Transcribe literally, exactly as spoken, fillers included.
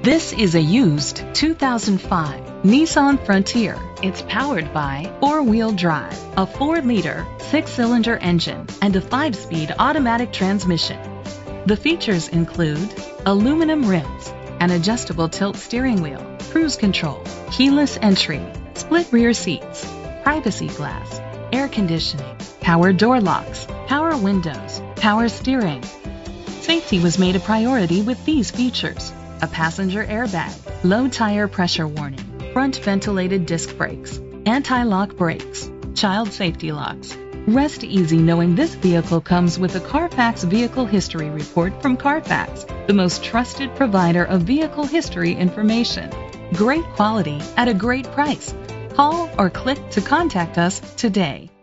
This is a used two thousand five Nissan Frontier. It's powered by four-wheel drive, a four liter, six-cylinder engine, and a five-speed automatic transmission. The features include aluminum rims, an adjustable tilt steering wheel, cruise control, keyless entry, split rear seats, privacy glass, air conditioning, power door locks, power windows, power steering. Safety was made a priority with these features: a passenger airbag, low tire pressure warning, front ventilated disc brakes, anti-lock brakes, child safety locks. Rest easy knowing this vehicle comes with a Carfax Vehicle History Report from Carfax, the most trusted provider of vehicle history information. Great quality at a great price. Call or click to contact us today.